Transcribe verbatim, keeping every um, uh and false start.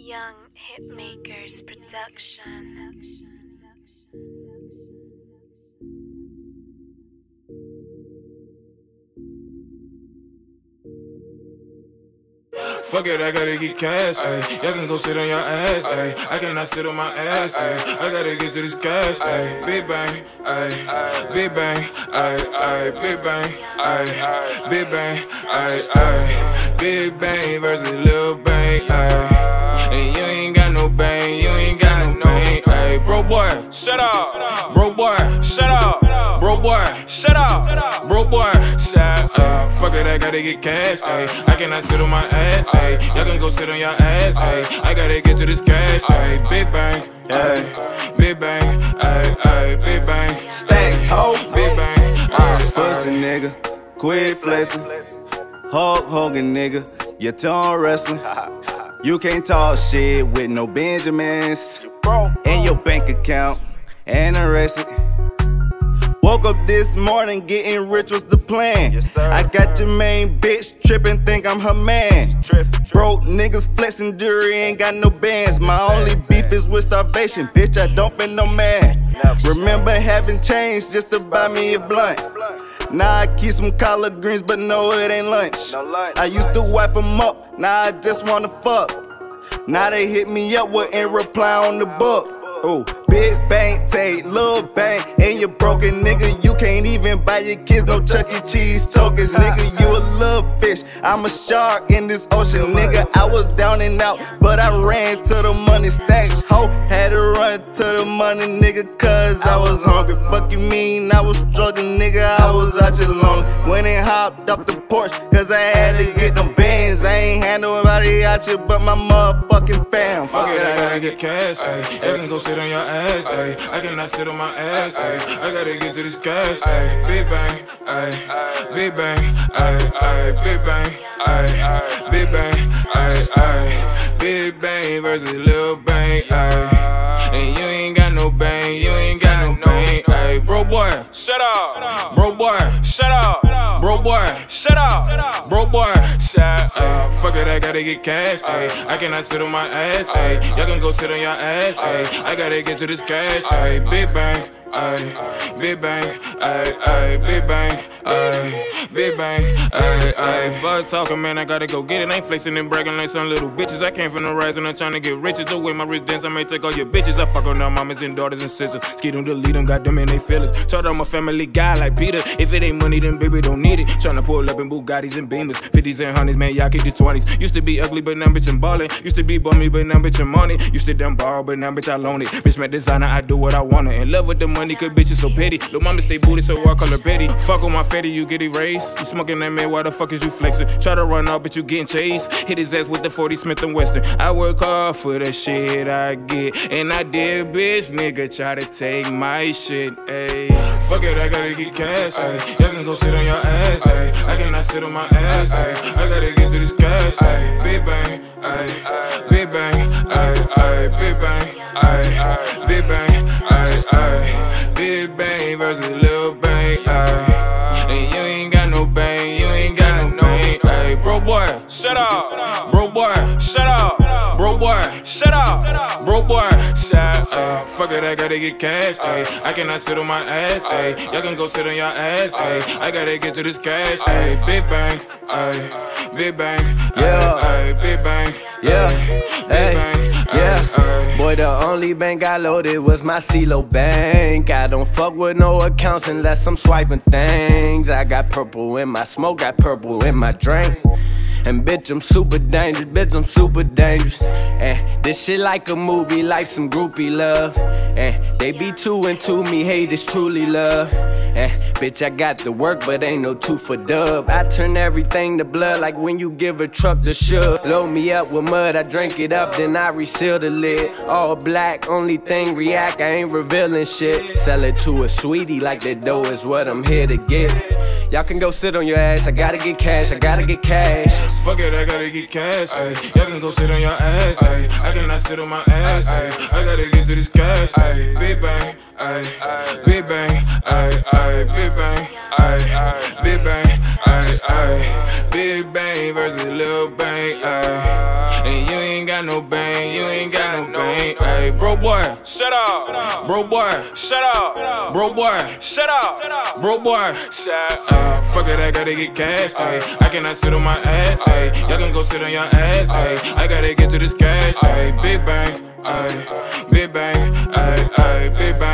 Young Hitmakers Production. Fuck it, I gotta get cash, ayy. Y'all can go sit on your ass, ayy. I cannot sit on my ass, ayy. I gotta get to this cash, ayy. Big bang, ayy. Big bang, ayy, ayy. Big bang, ayy. Big bang, ayy, ayy. Big bang versus Lil Bang, ayy. And you ain't got no bang, you ain't got no bang, ayy. Bro boy, shut up. Bro boy, shut up. Bro boy, shut up. Bro boy, shut up. Fuck it, I gotta get cash, ayy. I cannot sit on my ass, ayy. Y'all can go sit on your ass, ayy. I gotta get to this cash, ayy. Big bang, ayy. Big bang, ayy, ayy. Big bang. Stacks, ho. Big bang, ayy. Pussy nigga, quit flexing. Hulk Hogan nigga, you torn wrestling. You can't talk shit with no Benjamins in your bank account and arrested. Woke up this morning, getting rich was the plan. Yes, sir, I got your main bitch tripping, think I'm her man. Trip, trip. Broke niggas flexing jewelry, ain't got no bands. My only beef is with starvation, bitch, I don't fit no man. Remember having change just to buy me a blunt. Now I keep some collard greens, but no, it ain't lunch. I used to wipe them up, now I just wanna fuck. Now they hit me up with a reply on the book. Oh, big bang, take Lil Bang, and you broken nigga. You can't even buy your kids no Chuck E. Cheese tokens, nigga. You a little fish, I'm a shark in this ocean, nigga. I was down and out, but I ran to the money. Stacks, ho, had to run to the money, nigga, cause I was hungry. Fuck you mean, I was struggling, nigga. I was out here lonely. Went and hopped off the porch, cause I had to get them bands. I ain't had nobody out here but my motherfucking fam. Fuck it, I gotta get cash, ayy. You can go sit on your ass, ayy. I cannot sit on my ass, ayy. I gotta get to this cash, ayy. Big bang, ayy. Big bang, ayy, ayy. Big bang, ayy. Big bang, ayy, ayy. Big bang versus Lil Bang, ayy. And you ain't got no bang, you ain't got no bang, ayy. Bro boy, shut up. Bro boy, shut up. Bro boy, shut up. Bro boy, shut up. Fuck it, I gotta get cash, ayy. I cannot sit on my ass, ayy. Y'all can go sit on your ass, ayy. I gotta get to this cash, ayy. Big bang, ayy. Big bang, ayy, ayy. Big bang, ayy. Big bang, ayy, ayy. Fuck talking, man, I gotta go get it. I ain't flexing and bragging like some little bitches. I came from the rise and I'm trying to get riches. The way my wrist dance, I may take all your bitches. I fuck on their mamas and daughters and sisters. Ski them, delete them, got them in they feelings. Told I'm a family guy like Peter. If it ain't money, then baby don't need it. Tryna pull up in Bugattis and Beamers. fifties and hundreds, man, y'all keep the twenties. Used to be ugly, but now bitch I'm ballin'. Used to be bummy, but now bitch I'm money. Used to dumb borrow, but now bitch I loan it. Bitch, my designer, I do what I wanna. In love with the money, cause bitch is so petty. Lil' mama stay booty, so I call her Betty. Fuck on my fatty, you get erased. You smoking that man, why the fuck is you flexing? Try to run off, but you getting chased. Hit his ass with the forty Smith and Wesson. I work hard for the shit I get. And I did, bitch, nigga, try to take my shit, ayy. Fuck it, I gotta get cash, ayy. Y'all can go sit on your ass, ayy. I cannot sit on my ass, ayy. I gotta get to this cash, ayy. Big bang, ayy. Big bang, ayy, ayy. Big bang, ayy. Big bang, ayy, ayy. Big bang versus Lil Bang, ayy. And you ain't got no bang, you ain't got no bang, ayy. Bro boy, shut up. Bro boy, shut up. Bro boy, shut up. Bro boy, shut up. Fuck it, I gotta get cash, ayy. I cannot sit on my ass, ayy. Y'all can go sit on your ass, ayy. I gotta get to this cash, ayy. Big bang, ayy. Big bang, yeah, ayy. Big bang, yeah, big bang, yeah. ayy. Boy, the only bank I loaded was my CeeLo bank. I don't fuck with no accounts unless I'm swiping things. I got purple in my smoke, got purple in my drink. And bitch, I'm super dangerous, bitch, I'm super dangerous. And this shit like a movie, like some groupie love. And they be too into me, hate is truly love. And bitch, I got the work, but ain't no two for dub. I turn everything to blood, like when you give a truck the shove. Load me up with mud, I drink it up, then I reseal the lid. All black, only thing react, I ain't revealing shit. Sell it to a sweetie, like that dough is what I'm here to get. Y'all can go sit on your ass, I gotta get cash, I gotta get cash. Fuck it, I gotta get cash, ayy. Y'all can go sit on your ass, ayy. I cannot sit on my ass, ayy. I gotta get to this cash, ayy. Big bang, ayy. Big bang, ayy, ayy. Big bang, ayy. Big bang, ay, ay. Big bang versus Lil Bang, ay. And you ain't got no bang, you ain't got no bang, ay. Bro boy, shut up. Bro boy, shut up. Bro boy, shut up. Bro boy, shut up. Fuck it, I gotta get cash, ay. I cannot sit on my ass, ay. Y'all can go sit on your ass, ay. I gotta get to this cash, ay. Big bang, ay. Big bang, ay, ay. Big bang.